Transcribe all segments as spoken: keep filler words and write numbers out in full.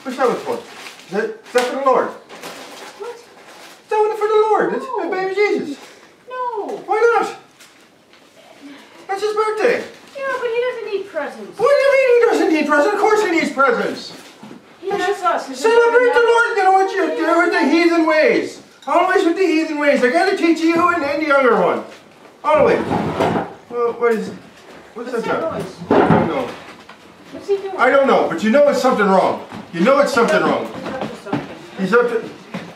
What's that one for? Is that, is that for the Lord? What? Is that one for the Lord? It's No. my baby Jesus. No. Why not? That's his birthday. Yeah, but he doesn't need presents. What do you mean he doesn't need presents? Of course he needs presents. He has us. Isn't Celebrate that the enough? Lord, you know what you do with the heathen ways. Always with the heathen ways. I gotta teach you and, and the younger one. Always. Well, what is what's, What's that? that noise? I don't know. What's he doing? I don't know, but you know it's something wrong. You know it's something wrong. He's up to something. He's up to...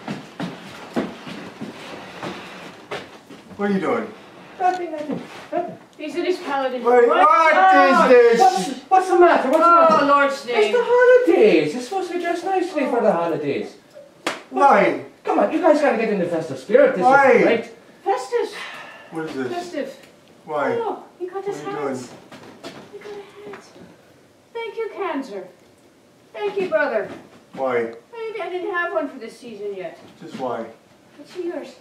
What are you doing? Nothing, nothing, nothing. He's in his paladin. What, what Oh, is this? What's, what's the matter? What's the matter? Oh, Lord's It's name. the holidays. You're supposed to be dressed nicely for the holidays. Why? Come on, you guys gotta get in the festive spirit. This Why? is great. Festus. What is this? Festive. Why? Oh, he got his What are you hats. He got a hat. Thank you, Cancer. Thank you, brother. Why? I, I didn't have one for this season yet. Just why? What's yours?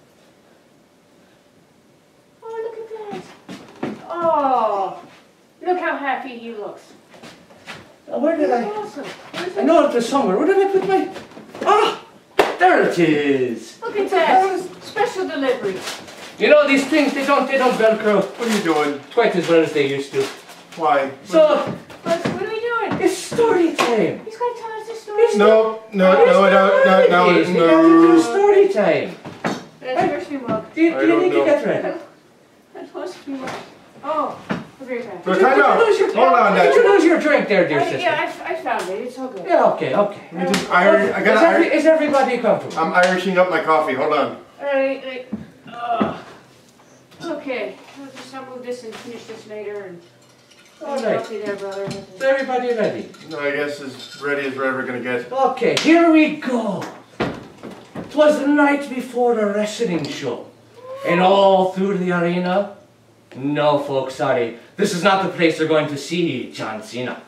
Oh, look at that. Oh, look how happy he looks. Now, where did That's I... awesome. Where's I it? know it was somewhere. Where did I put my... Ah! There it is. Look at that. Special delivery. You know, these things, they don't, they don't Velcro What are you doing? quite as well as they used to. Why? So, What, what are we doing? it's story time. He's going to tell us a story. No, no, no, no, no, no, no, We got to do no. story time. That's where's me mug. Do you, I do you don't need know. to get ready? That must be mug. Oh, I'll be right back. No, Did you- time did you out. lose your- Hold on, Did you Dad. lose your drink there, dear I, sister? yeah, I, I found it. It's all good. Yeah, okay, okay. Let me just iron. I Is, gotta every, iron. is everybody comfortable? I'm irishing up my coffee. Hold on. All right, right. Uh, okay, I'll just I'll move this and finish this later. And All right. coffee there, brother. Is everybody ready? No, I guess as ready as we're ever gonna get. Okay, here we go. 'Twas the night before the wrestling show. And all through the arena. No, folks, sorry. This is not the place they're going to see John Cena.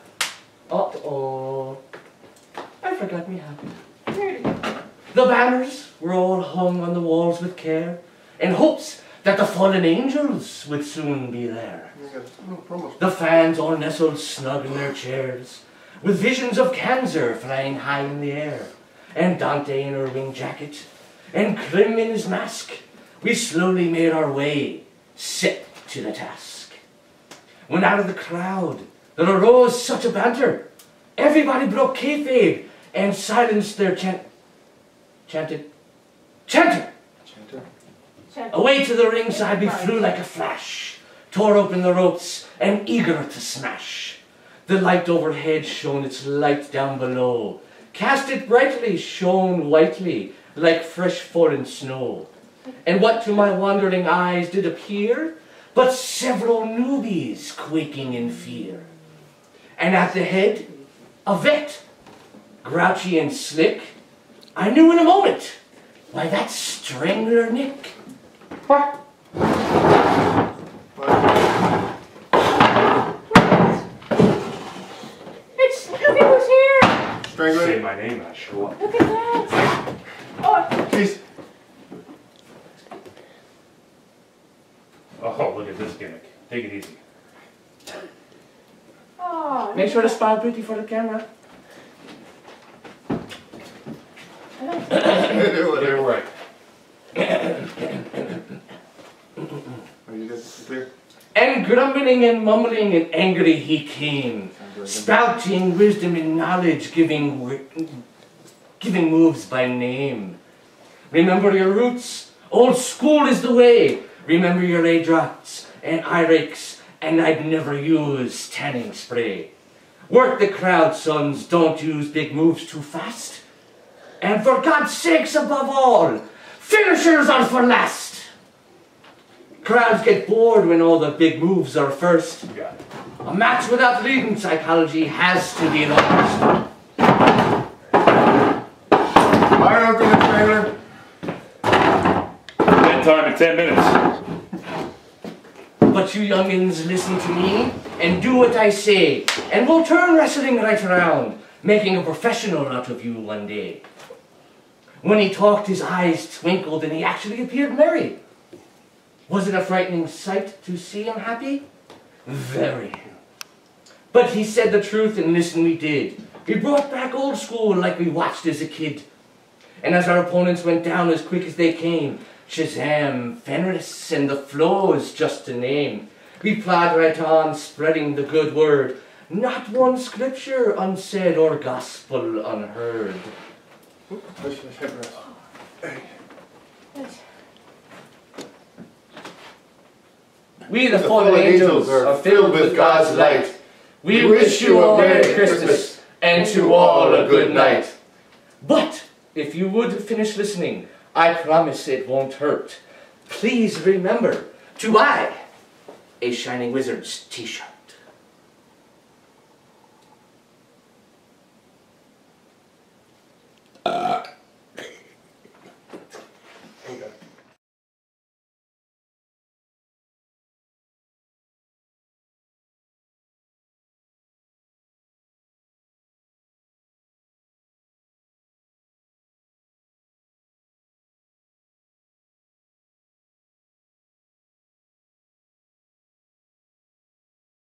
Uh-oh. I forgot me hat. There it is. The banners were all hung on the walls with care, in hopes that the fallen angels would soon be there. No promo. The fans all nestled snug in their chairs, with visions of Cancer flying high in the air, and Dante in her wing jacket, and Krim in his mask. We slowly made our way, set to the task. When out of the crowd there arose such a banter, everybody broke kayfabe and silenced their chant. Chanted, chanter! Check. Away to the ringside we flew like a flash, tore open the ropes and eager to smash. The light overhead shone its light down below, cast it brightly, shone whitely like fresh fallen snow. And what to my wandering eyes did appear but several newbies quaking in fear. And at the head, a vet, grouchy and slick. I knew in a moment, why, that's Strangler Nick. What? It's, look at who's here. Strangler. Say my name and I show up. Look at that. Oh, Please. Oh, look at this gimmick. Take it easy. oh. Make sure to smile pretty for the camera. Get it right. Are you guys clear? And grumbling and mumbling and angry he came, spouting wisdom and knowledge, giving wi- giving moves by name. Remember your roots, old school is the way. Remember your lay drops and eye rakes, and I'd never use tanning spray. Work the crowd, sons, don't use big moves too fast. And for God's sakes, above all, finishers are for last. Crowds get bored when all the big moves are first. You got it. A match without leading psychology has to be lost. Fire up in the trailer. Bedtime in ten minutes. But you youngins listen to me and do what I say, and we'll turn wrestling right around, making a professional out of you one day. When he talked, his eyes twinkled and he actually appeared merry. Was it a frightening sight to see him happy? Very. But he said the truth, and listen we did. We brought back old school like we watched as a kid. And as our opponents went down as quick as they came, Shazam, Fenris, and the Flows, just to name, we plod right on, spreading the good word, not one scripture unsaid or gospel unheard. Let's just have a rest. Yes. We, the fallen angels, are filled with God's light. We wish you a Merry Christmas, and to all a good night. But if you would finish listening, I promise it won't hurt. Please remember to buy a Shining Wizards t-shirt.